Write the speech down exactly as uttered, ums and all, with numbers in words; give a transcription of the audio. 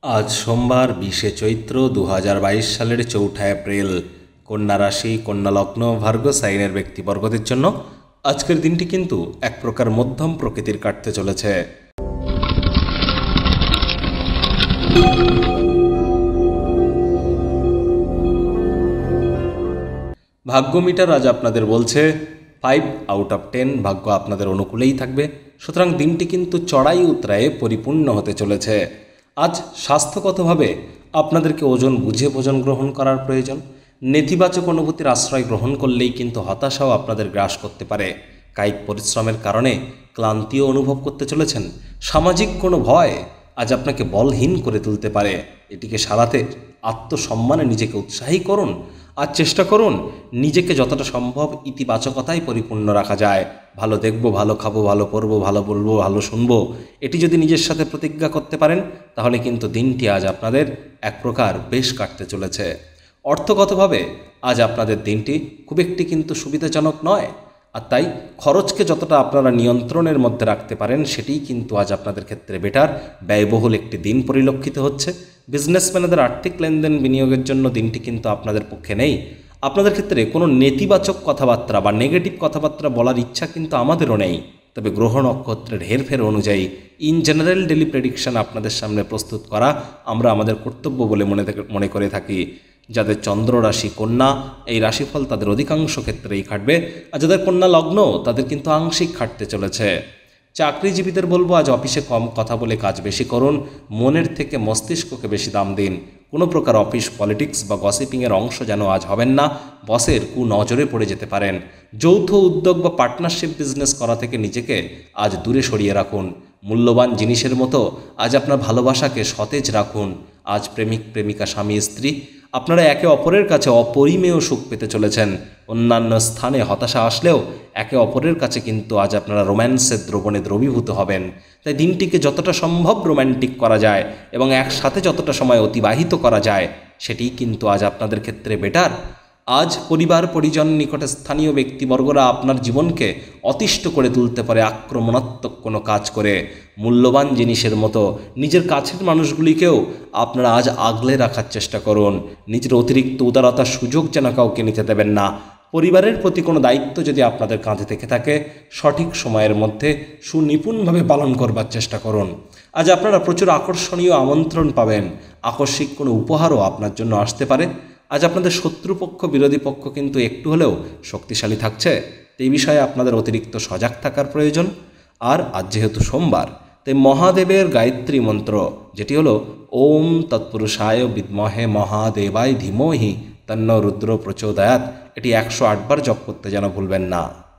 আজ সোমবার বিশে চৈত্র দু হাজার বাইশ সালের চৌঠা এপ্রিল। কন্যা রাশি, কন্যা লগ্ন, ভার্গ সাইনের ব্যক্তিবর্গদের জন্য আজকের দিনটি কিন্তু এক প্রকার মধ্যম প্রকৃতির কাটতে চলেছে। ভাগ্য মিটার আজ আপনাদের বলছে ফাইভ আউট অফ টেন, ভাগ্য আপনাদের অনুকূলেই থাকবে। সুতরাং দিনটি কিন্তু চড়াই উতরায়ে পরিপূর্ণ হতে চলেছে। আজ স্বাস্থ্যগতভাবে আপনাদেরকে ওজন বুঝে ভোজন গ্রহণ করার প্রয়োজন। নেতিবাচক অনুভূতির আশ্রয় গ্রহণ করলেই কিন্তু হতাশাও আপনাদের গ্রাস করতে পারে। কায়িক পরিশ্রমের কারণে ক্লান্তিও অনুভব করতে চলেছেন। সামাজিক কোনো ভয় আজ আপনাকে বলহীন করে তুলতে পারে। এটিকে সারাতে আত্মসম্মানে নিজেকে উৎসাহী করুন আর চেষ্টা করুন নিজেকে যতটা সম্ভব ইতিবাচকতায় পরিপূর্ণ রাখা যায়। ভালো দেখব, ভালো খাবো, ভালো পরবো, ভালো বলবো, ভালো শুনবো, এটি যদি নিজের সাথে প্রতিজ্ঞা করতে পারেন তাহলে কিন্তু দিনটি আজ আপনাদের এক প্রকার বেশ কাটতে চলেছে। অর্থগতভাবে আজ আপনাদের দিনটি খুব একটি কিন্তু সুবিধাজনক নয়, আর তাই খরচকে যতটা আপনারা নিয়ন্ত্রণের মধ্যে রাখতে পারেন সেটিই কিন্তু আজ আপনাদের ক্ষেত্রে বেটার। ব্যয়বহুল একটি দিন পরিলক্ষিত হচ্ছে। বিজনেসম্যানদের আর্থিক লেনদেন বিনিয়োগের জন্য দিনটি কিন্তু আপনাদের পক্ষে নেই। আপনাদের ক্ষেত্রে কোনো নেতিবাচক কথাবার্তা বা নেগেটিভ কথাবার্তা বলার ইচ্ছা কিন্তু আমাদেরও নেই। তবে গ্রহ নক্ষত্রের হেরফের অনুযায়ী ইন জেনারেল ডেলি প্রেডিকশন আপনাদের সামনে প্রস্তুত করা আমরা আমাদের কর্তব্য বলে মনে মনে করে থাকি। যাদের চন্দ্র রাশি কন্যা, এই রাশিফল তাদের অধিকাংশ ক্ষেত্রেই খাটবে। আর যাদের কন্যা লগ্ন তাদের কিন্তু আংশিক খাটতে চলেছে। চাকরিজীবীদের বলবো আজ অফিসে কম কথা বলে কাজ বেশি করুন। মনের থেকে মস্তিষ্ককে বেশি দাম দিন। কোনো প্রকার অফিস পলিটিক্স বা গসিপিংয়ের অংশ যেন আজ হবেন না। বসের কু নজরে পড়ে যেতে পারেন। যৌথ উদ্যোগ বা পার্টনারশিপ বিজনেস করা থেকে নিজেকে আজ দূরে সরিয়ে রাখুন। মূল্যবান জিনিসের মতো আজ আপনার ভালোবাসাকে সতেজ রাখুন। আজ প্রেমিক প্রেমিকা, স্বামী স্ত্রী আপনারা একে অপরের কাছে অপরিমেয় সুখ পেতে চলেছেন। অন্যান্য স্থানে হতাশা আসলেও একে অপরের কাছে কিন্তু আজ আপনারা রোম্যান্সের দ্রবণে দ্রবীভূত হবেন। তাই দিনটিকে যতটা সম্ভব রোম্যান্টিক করা যায় এবং একসাথে যতটা সময় অতিবাহিত করা যায় সেটিই কিন্তু আজ আপনাদের ক্ষেত্রে বেটার। আজ পরিবার পরিজন, নিকটে স্থানীয় ব্যক্তিবর্গরা আপনার জীবনকে অতিষ্ঠ করে তুলতে পারে আক্রমণাত্মক কোনো কাজ করে। মূল্যবান জিনিসের মতো নিজের কাছের মানুষগুলিকেও আপনারা আজ আগলে রাখার চেষ্টা করুন। নিজের অতিরিক্ত উদারতার সুযোগ যেন কাউকে নিতে দেবেন না। পরিবারের প্রতি কোনো দায়িত্ব যদি আপনাদের কাঁধে থেকে থাকে সঠিক সময়ের মধ্যে সুনিপুণভাবে পালন করবার চেষ্টা করুন। আজ আপনারা প্রচুর আকর্ষণীয় আমন্ত্রণ পাবেন। আকস্মিক কোনো উপহারও আপনার জন্য আসতে পারে। আজ আপনাদের শত্রুপক্ষ, বিরোধী পক্ষ কিন্তু একটু হলেও শক্তিশালী থাকছে। এই বিষয়ে আপনাদের অতিরিক্ত সজাগ থাকার প্রয়োজন। আর আজ যেহেতু সোমবার, তাই মহাদেবের গায়ত্রী মন্ত্র যেটি হলো ওম তৎপুরুষায় বিদ্মহে মহাদেবায় ধীমহি তন্ন রুদ্র প্রচোদয়াৎ, এটি একশো আটবার জপ করতে যেন ভুলবেন না।